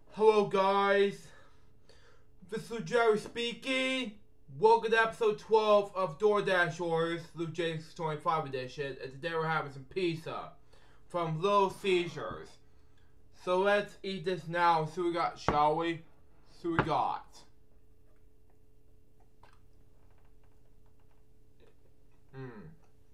Hello guys, this is Jerry speaking. Welcome to episode 12 of DoorDash Orders, Luke James 25 edition, and today we're having some pizza from Little Caesars. So let's eat this now and see what we got, shall we? See what we got. Mmm.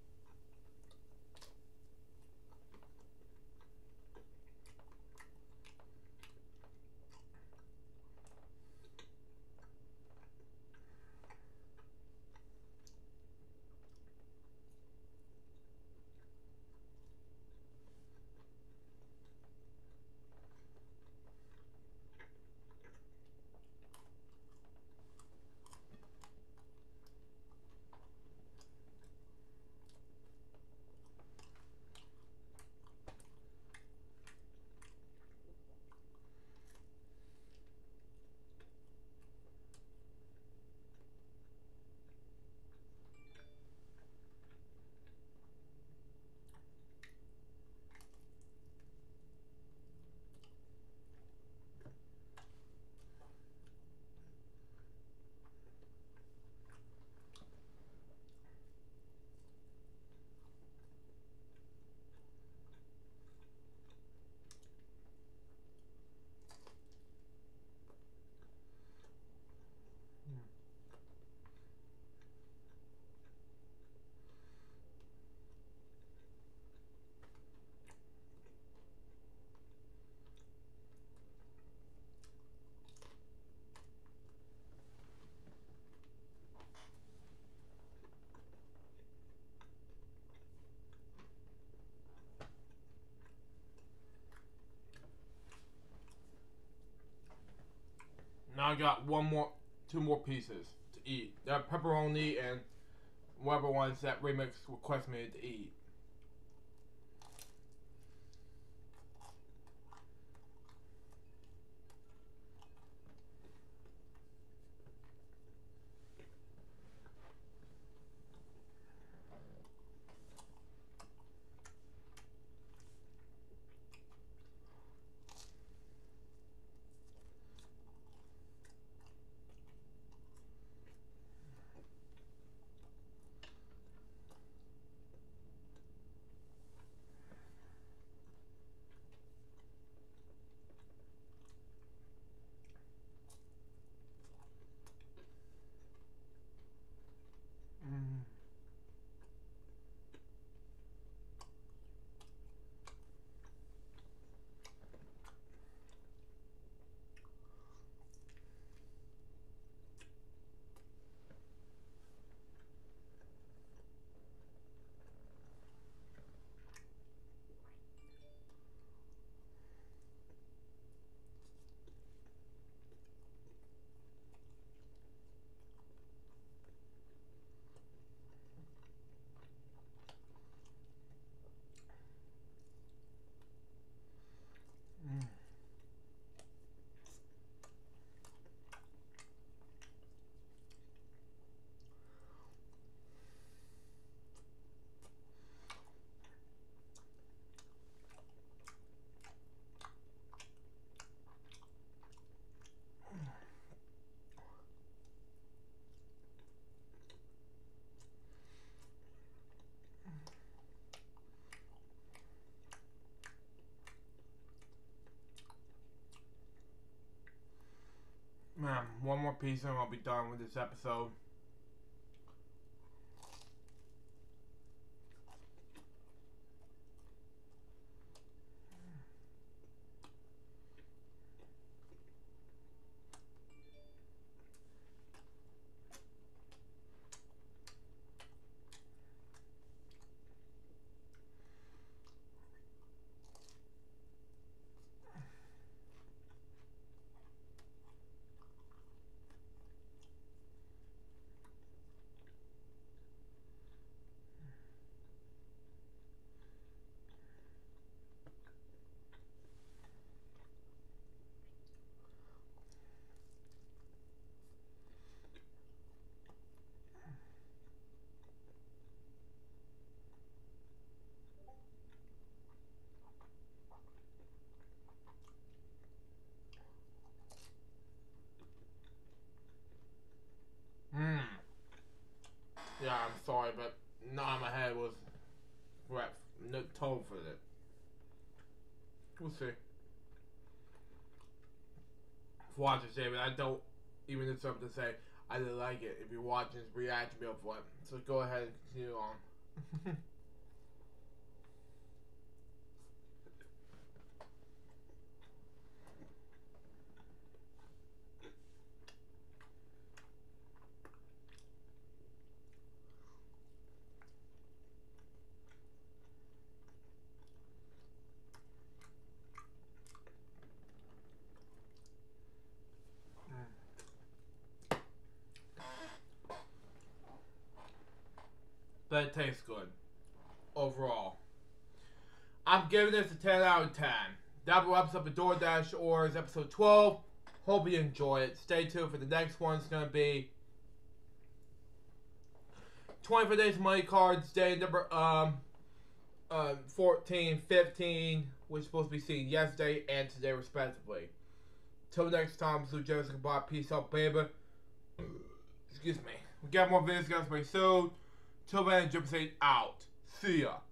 Now I got two more pieces to eat. That pepperoni and whatever ones that Remix requested me to eat. Mm. Mm. Man, one more piece and I'll be done with this episode. story, but not in my head was right. No tone for it. We'll see. Watch it, David. I don't even have something to say. I didn't like it. If you're watching, react to me up for it. So go ahead and continue on. But it tastes good. Overall. I'm giving this a 10 out of 10. That wraps up the DoorDash Orders episode 12. Hope you enjoy it. Stay tuned for the next one. It's going to be 24 Days Money Cards Day number 14, 15, which is supposed to be seen yesterday and today respectively. Till next time, Blue Jones, goodbye. Peace out, baby. Excuse me. We got more videos guys very soon. Till then, Jump State out. See ya.